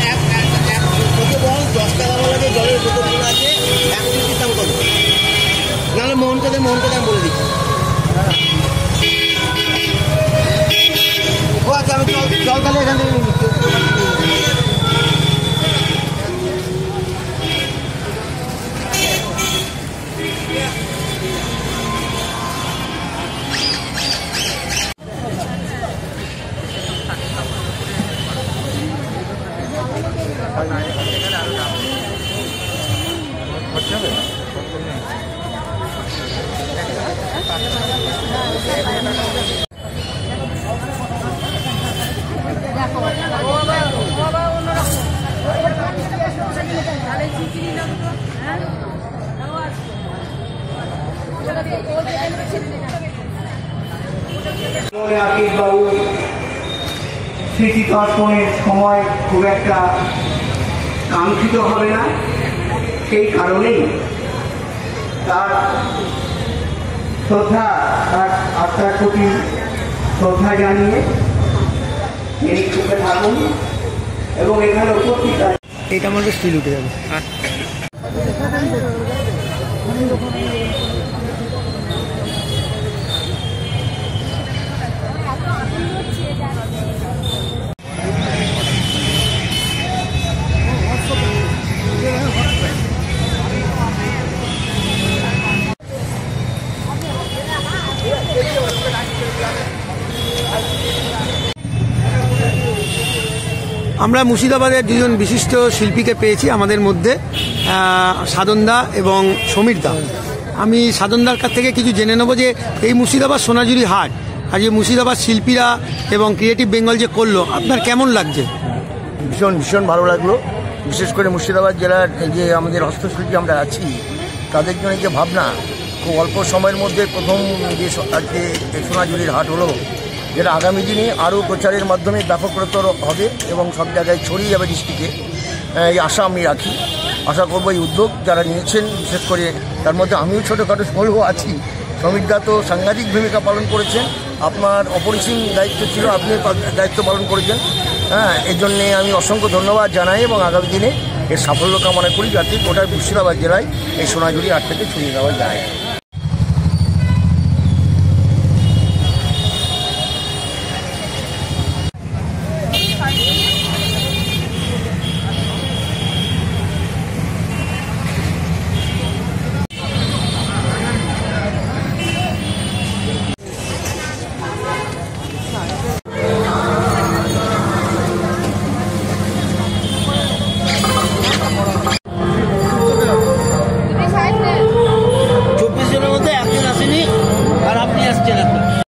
বল 10 টাকা বলা যে জলের বোতলগুলো আছে 1 লিটার দাম কত? নাহলে মোহনকে দেয় বলে দিচ্ছি। ও আচ্ছা, আমি জল তাহলে এখান থেকে নিচ্ছি। স্মৃতিতর্পণের সময় খুব একটা কাঙ্ক্ষিত হবে না, সেই কারণেই তার শ্রদ্ধা, তার আত্মার প্রতি শ্রদ্ধা জানিয়ে এই চুপে থাকুন এবং এখানে উপস্থিত আছে। এইটা আমাদের স্টিল উঠে যাবে। আমরা মুর্শিদাবাদের দুজন বিশিষ্ট শিল্পীকে পেয়েছি আমাদের মধ্যে, সাধনদা এবং সমীরদা। আমি সাধনদার কাছ থেকে কিছু জেনে নেব যে এই মুর্শিদাবাদ সোনাঝুরি হাট আর যে মুর্শিদাবাদ শিল্পীরা এবং ক্রিয়েটিভ বেঙ্গল যে করলো, আপনার কেমন লাগছে? ভীষণ ভালো লাগলো। বিশেষ করে মুর্শিদাবাদ জেলার যে আমাদের হস্তশিল্পী আমরা আছি, তাদের জন্য যে ভাবনা, খুব অল্প সময়ের মধ্যে প্রথম যে আজকে সোনাঝুরির হাট হলো, যেটা আগামী দিনে আরও প্রচারের মাধ্যমে ব্যাপকতর হবে এবং সব জায়গায় ছড়িয়ে যাবে ডিস্ট্রিক্টে, এই আশা আমি রাখি। আশা করবো এই উদ্যোগ যারা নিয়েছেন, বিশেষ করে তার মধ্যে আমিও ছোটোখাটো হলেও আছি। সমীরদা তো সাংঘাতিক ভূমিকা পালন করেছেন, আপনার অপরিসীম দায়িত্ব ছিল, আপনি দায়িত্ব পালন করেছেন। এর জন্যে আমি অসংখ্য ধন্যবাদ জানাই এবং আগামী দিনে এর সাফল্য কামনা করি, যাতে গোটা মুর্শিদাবাদ জেলায় এই সোনাঝুরি হাট থেকে ছড়িয়ে দেওয়া যায়।